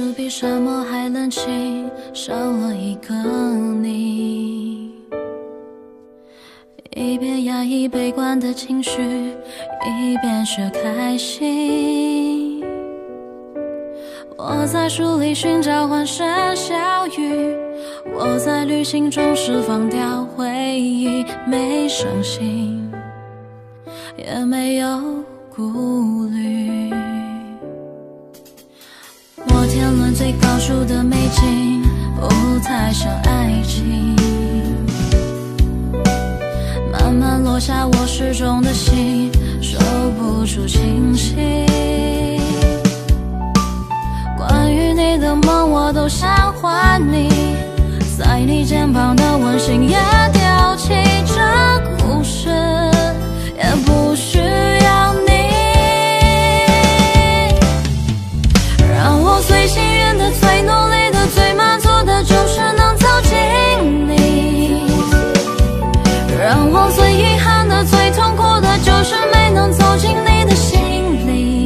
是比沙漠还冷清，少了一个你。一边压抑悲观的情绪，一边学开心。我在书里寻找欢声笑语，我在旅行中释放掉回忆，没伤心，也没有顾虑。摩天轮最高处的美景，不太像爱情。慢慢落下我失重的心，收不住清醒。关于你的梦，我都想还你，在你肩膀的温馨也丢弃。这故事也不需要你。让我最幸运的、最努力的、最满足的，就是能走进你。让我最遗憾的、最痛苦的，就是没能走进你的心里。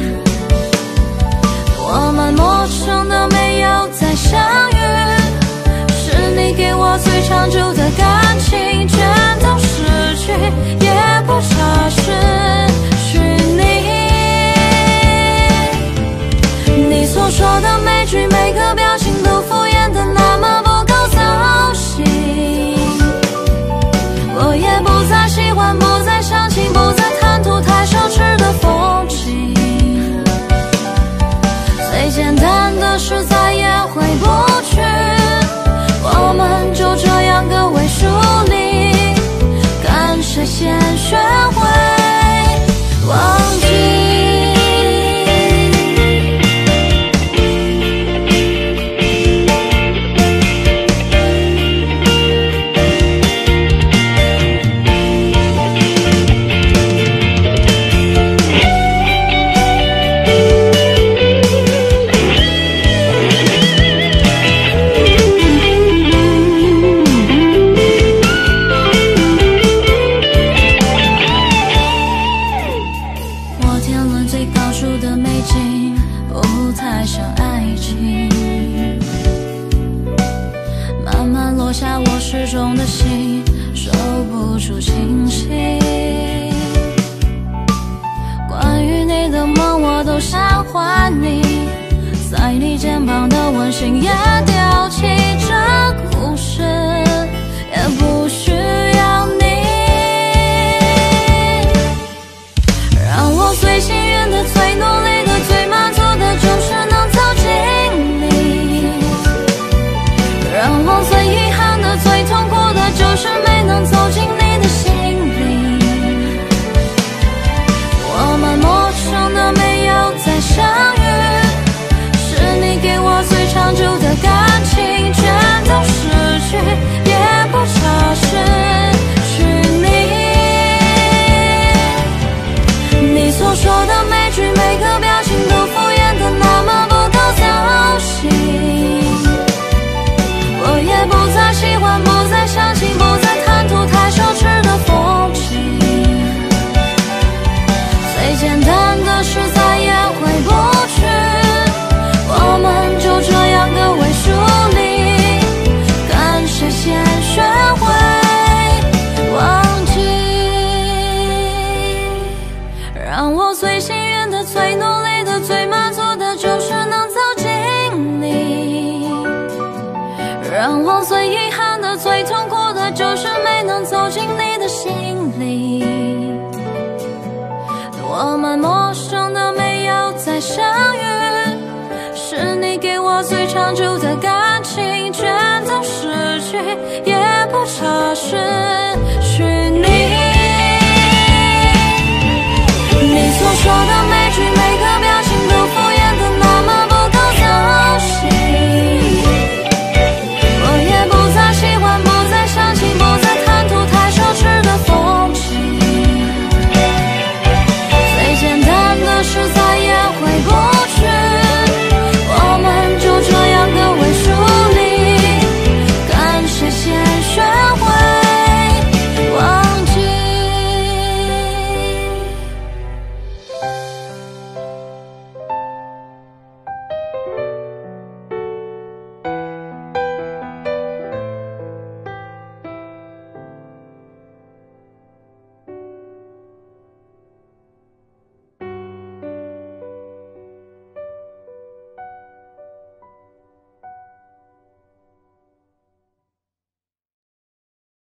我们陌生的没有再相遇，是你给我最长久的感情，全都失去，也不差失去你。你所说的每句每个表情都敷衍的那么不够走心，我也不再喜欢，不再相信，不再贪图太奢侈的风景。最简单的事再也回不去，我们就这样各为疏离，看谁先学会忘记。落下我失重的心，收不住清醒。关于你的梦，我都想还你，在你肩膀的温馨也丢弃。这故事也不需要你。让我最幸运的、最努力的、最满足的，就是能走进你。让我最遗憾的、最痛苦的，就是没能走进你的心里。我们陌生的没有再相遇，是你给我最长久的感情，全都失去，也不差失去你。你所说的每句每个表情都敷衍的那么不够走心，我也不再喜欢，不再相信，不再贪图太奢侈的风景。最简单的事再也回不去，我们就这样各为疏离，看谁先学会忘记。让我最幸运的、最努力的、最满足的，就是能走进你。让我最遗憾的、最痛苦的，就是没能走进你。